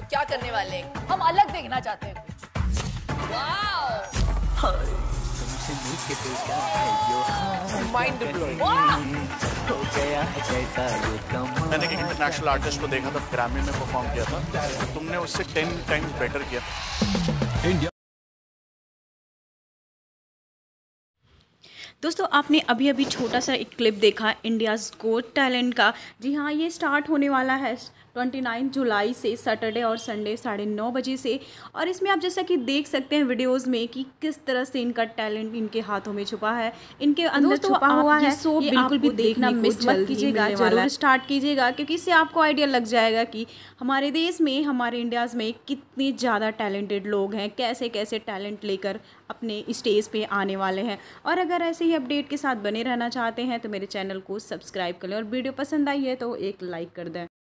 क्या करने वाले हैं? हम अलग देखना चाहते हैं कुछ। वाओ, तुमसे मिलके देखा है जो हाँ माइंड ब्लोइंग। हो गया है जैसा ये कमाल। मैंने एक इंटरनेशनल आर्टिस्ट को देखा था, ग्रैमी में परफॉर्म किया था, तुमने उससे 10 टाइम्स बेटर किया। इंडिया दोस्तों आपने अभी अभी छोटा सा एक क्लिप देखा इंडियाज़ गोट टैलेंट का। जी हाँ, ये स्टार्ट होने वाला है 29 जुलाई से, सैटरडे और संडे 9:30 बजे से। और इसमें आप जैसा कि देख सकते हैं वीडियोस में कि किस तरह से इनका टैलेंट इनके हाथों में छुपा है, इनके अंदर छुपा हुआ है। शो बिल्कुल भी देखना मिस मत कीजिएगा, जरूर स्टार्ट कीजिएगा, क्योंकि इससे आपको आइडिया लग जाएगा कि हमारे देश में, हमारे इंडियाज़ में कितने ज़्यादा टैलेंटेड लोग हैं, कैसे कैसे टैलेंट लेकर अपने स्टेज पे आने वाले हैं। और अगर ऐसे ही अपडेट के साथ बने रहना चाहते हैं तो मेरे चैनल को सब्सक्राइब कर लें, और वीडियो पसंद आई है तो एक लाइक कर दें।